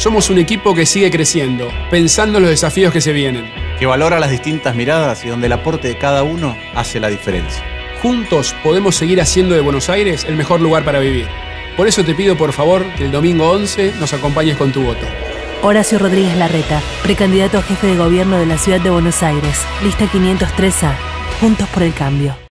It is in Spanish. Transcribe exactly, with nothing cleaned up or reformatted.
Somos un equipo que sigue creciendo, pensando en los desafíos que se vienen. Que valora las distintas miradas y donde el aporte de cada uno hace la diferencia. Juntos podemos seguir haciendo de Buenos Aires el mejor lugar para vivir. Por eso te pido por favor que el domingo once nos acompañes con tu voto. Horacio Rodríguez Larreta, precandidato a jefe de gobierno de la ciudad de Buenos Aires. Lista quinientos tres A. Juntos por el cambio.